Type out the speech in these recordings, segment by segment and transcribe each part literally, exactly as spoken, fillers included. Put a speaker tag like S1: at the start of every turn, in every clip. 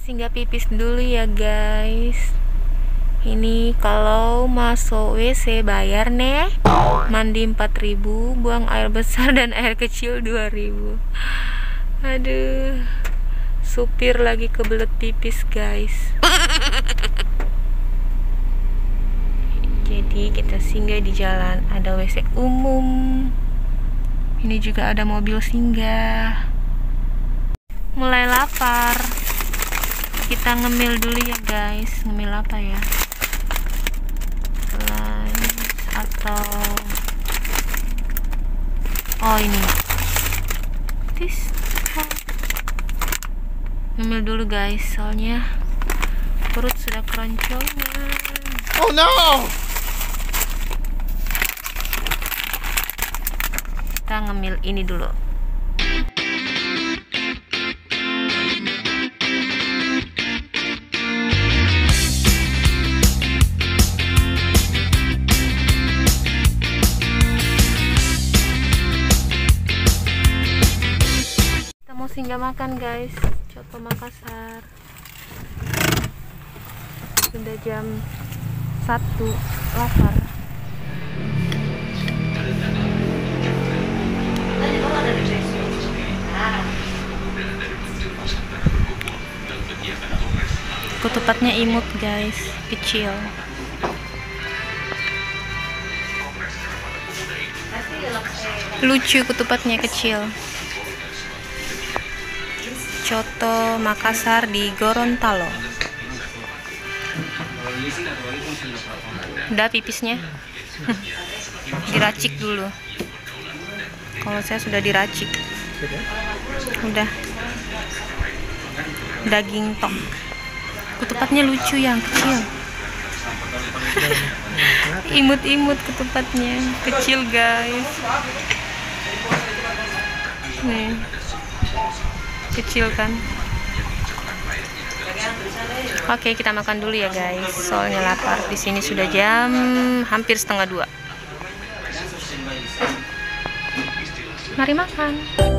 S1: Singgah pipis dulu ya guys. Ini kalau masuk W C bayar nih. Mandi empat ribu, buang air besar dan air kecil dua ribu. Aduh, supir lagi kebelet pipis guys. Jadi kita singgah di jalan, ada W C umum. Ini juga ada mobil singgah. Mulai lapar. Kita ngemil dulu ya guys. Ngemil apa ya? Lunch atau oh ini. Tis. Ngemil dulu guys, soalnya perut sudah keroncongan.
S2: Oh no!
S1: Kita ngemil ini dulu. Kita mau singgah makan guys, coto Makassar. Sudah jam satu, lapar. Ketupatnya imut guys, kecil. Lucu ketupatnya kecil. Coto Makassar di Gorontalo. Udah pipisnya. Diracik dulu. Kalau saya sudah diracik. Udah. Daging tok. Ketupatnya lucu yang kecil. Imut-imut ketupatnya, kecil guys. Nih. Kecil kan. Oke, kita makan dulu ya guys. Soalnya lapar. Di sini sudah jam hampir setengah dua. Mari makan.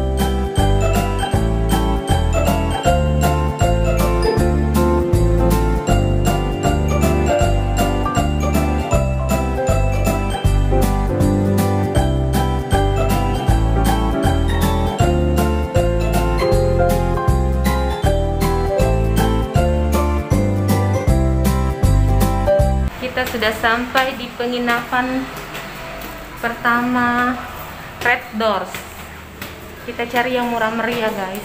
S1: Kita sudah sampai di penginapan pertama, Red Doors. Kita cari yang murah meriah guys.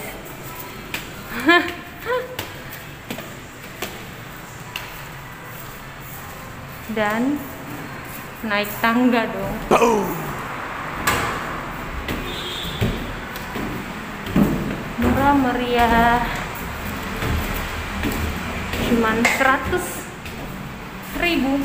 S1: Dan naik tangga dong. Murah meriah, cuman seratus ribu.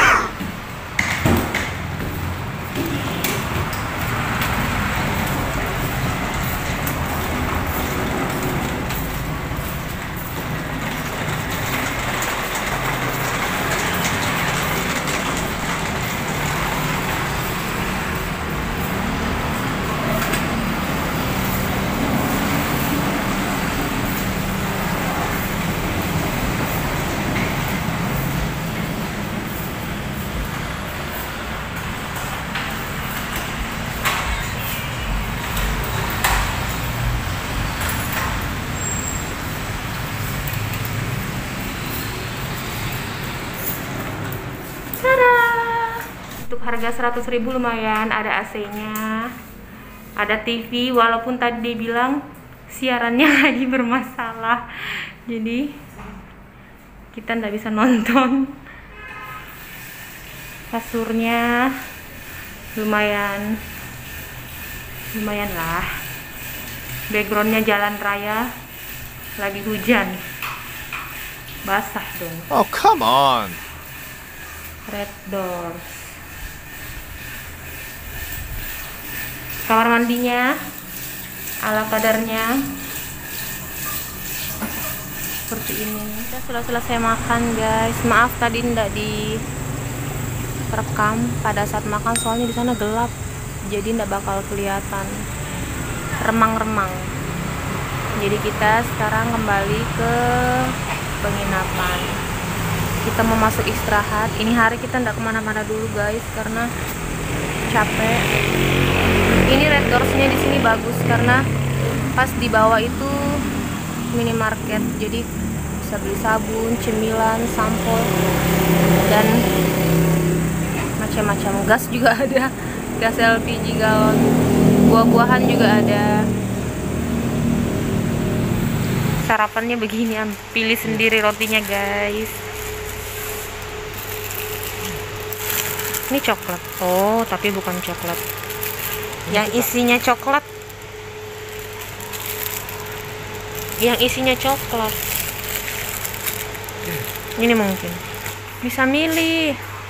S1: Untuk harga seratus ribu lumayan, ada A C-nya, ada T V, walaupun tadi dibilang siarannya lagi bermasalah, jadi kita nggak bisa nonton. Kasurnya lumayan, lumayan lah. Backgroundnya jalan raya, lagi hujan, basah dong.
S2: Oh, come on.
S1: Red Doors. Kamar mandinya ala kadarnya seperti ini. Kita sudah selesai makan guys. Maaf tadi tidak direkam pada saat makan, soalnya di sana gelap, jadi tidak bakal kelihatan remang-remang. Jadi kita sekarang kembali ke penginapan. Kita mau masuk istirahat. Ini hari kita nggak kemana-mana dulu guys karena capek. Ini Red Doors-nya di sini bagus karena pas di bawah itu minimarket, jadi bisa beli sabun, cemilan, sampo, dan macam-macam. Gas juga ada, gas L P G galon. Buah-buahan juga ada. Sarapannya begini, pilih sendiri rotinya guys. Ini coklat. Oh, tapi bukan coklat. Yang isinya coklat. Yang isinya coklat. Ini mungkin. Bisa milih.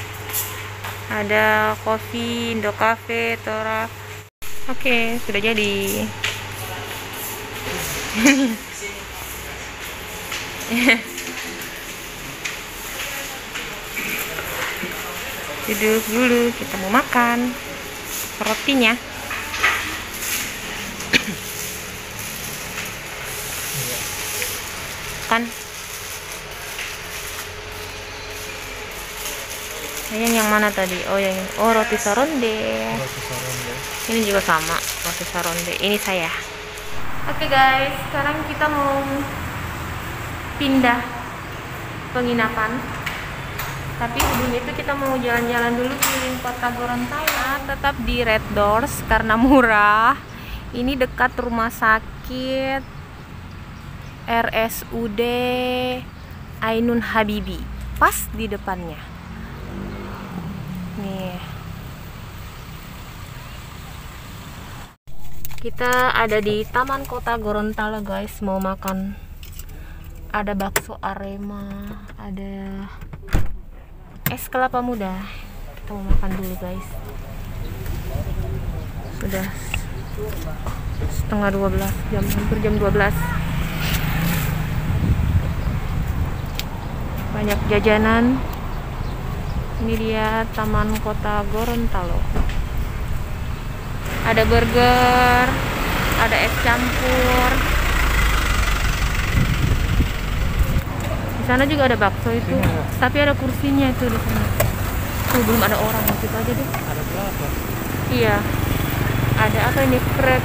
S1: Ada kopi, Indo Cafe, Tora. Oke, sudah jadi. Duduk dulu, kita mau makan rotinya. Kan yang yang mana tadi? Oh yang ini. Oh roti saronde.
S2: Roti saronde.
S1: Ini juga sama roti saronde. Ini saya. Oke guys, sekarang kita mau pindah penginapan. Tapi sebelum itu kita mau jalan-jalan dulu keliling kota Gorontalo. Tetap di Red Doors karena murah. Ini dekat rumah sakit R S U D Ainun Habibi, pas di depannya. Nih. Kita ada di Taman Kota Gorontalo guys, mau makan. Ada bakso Arema, ada es kelapa muda. Kita mau makan dulu guys. Sudah setengah dua belas, jam hampir jam dua belas. Banyak jajanan. Ini dia Taman Kota Gorontalo. Ada burger, ada es campur. Di sana juga ada bakso itu, ya, tapi ada kursinya itu di sana. Tuh belum ada orang, masuk aja deh.
S2: Ada berapa?
S1: Iya. Ada apa ini? Krep.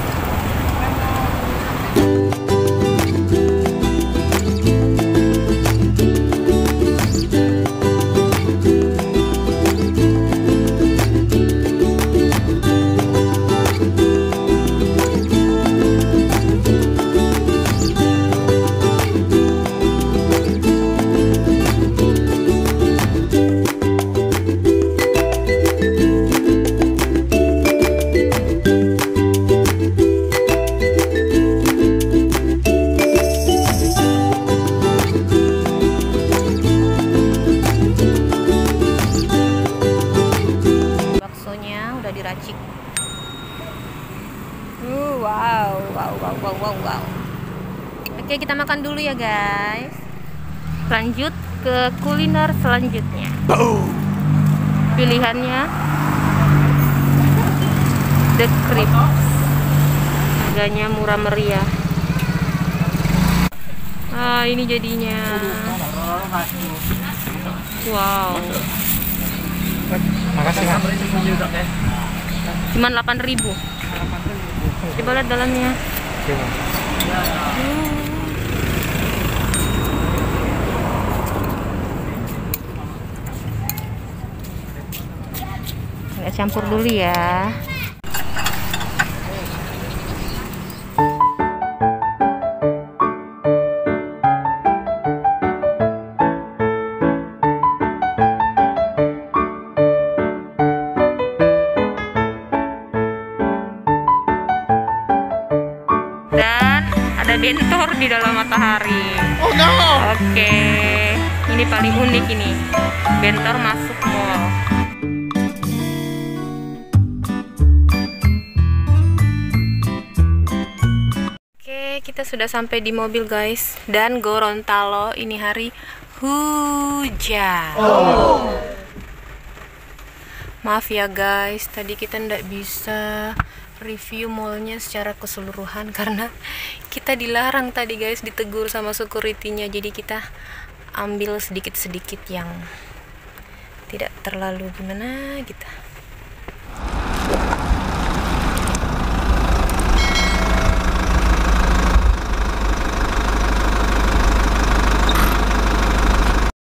S1: Diracik. Uh, wow, wow, wow, wow, wow, wow. Oke, kita makan dulu ya guys. Lanjut ke kuliner selanjutnya. Pilihannya The Crepes. Harganya murah meriah. Ah, ini jadinya. Wow.
S2: Makasih Mas.
S1: Cuman delapan ribu. Coba lihat dalamnya. Hmm. Kita campur dulu ya. Dan ada bentor di dalam matahari.
S2: Oh no.
S1: Oke, ini paling unik ini. Bentor masuk mall. Oke, kita sudah sampai di mobil guys. Dan Gorontalo ini hari hujan.
S2: Oh.
S1: Maaf ya guys, tadi kita ndak bisa review mallnya secara keseluruhan karena kita dilarang tadi guys, ditegur sama security-nya. Jadi kita ambil sedikit-sedikit yang tidak terlalu gimana gitu.